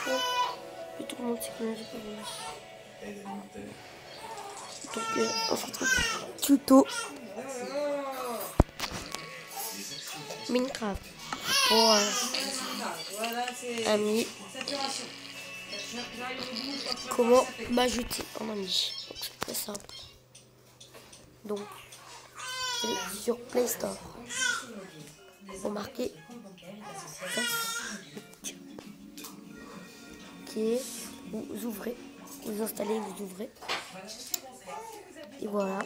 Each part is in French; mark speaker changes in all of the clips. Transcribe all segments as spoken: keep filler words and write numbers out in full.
Speaker 1: Et tout le monde sait que j'ai pas voulu. Donc euh, on se retrouve tuto Minecraft pour euh, amis. Comment m'ajouter en ami? Donc c'est très simple. Donc c'est sur Play Store. Vous marquez ok, vous ouvrez, vous installez, vous ouvrez. Et voilà.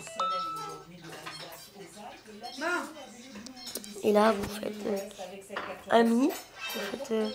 Speaker 1: Et là vous faites euh, ami, vous faites euh,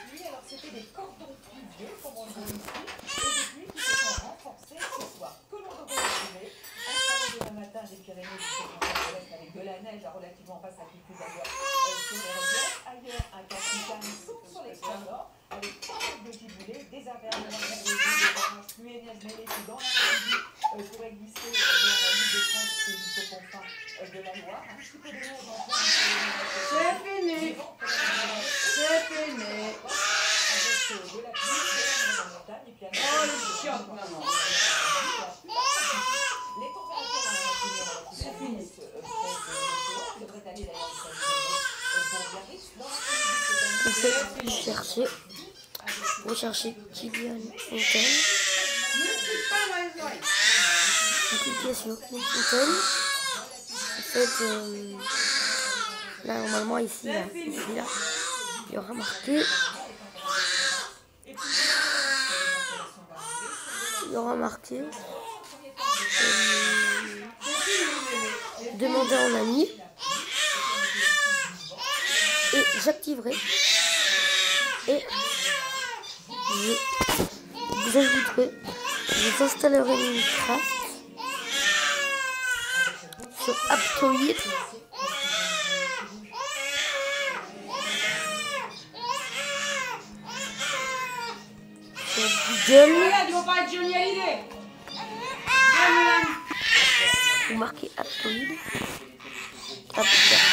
Speaker 2: des Pyrénées avec de la neige relativement basse altitude d'ailleurs sur les reliefs. Ailleurs, un cas sur l'extrême nord avec pas mal de giboulées, des averses, des orages, pluie et neige mêlées qui dans l'après-midi pourraient glisser vers l'île de France et jusqu'au confins de la Loire. Un petit peu de neige en plein.
Speaker 3: C'est fini. C'est fini.
Speaker 2: Avec de la pluie, de la neige en montagne et puis
Speaker 3: oh le chiotte, maman.
Speaker 2: Les températures c'est fini.
Speaker 1: Vous cherchez, vous cherchez Kylian Fontaine. Vous cliquez sur Fontaine. En fait, euh, là normalement ici, là, ici là, il y aura marqué. Il y aura marqué. Euh, demander en ami et j'activerai et je vous ajouterai, je vous installerai Minecraft sur Aptoid sur Google. Vous marquez Aptoid. Hop,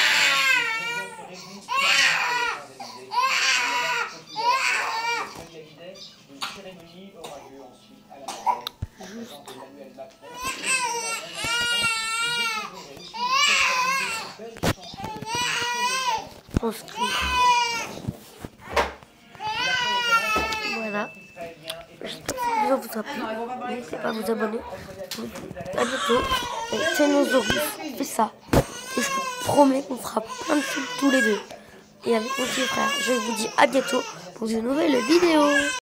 Speaker 1: inscrit. Voilà. J'espère que ça vous a plu. N'hésitez pas à vous abonner. À bientôt. Et Ténosaurus fait ça. Et je vous promets qu'on fera plein de trucs tous les deux. Et avec mon petit frère. Je vous dis à bientôt pour de nouvelles vidéos.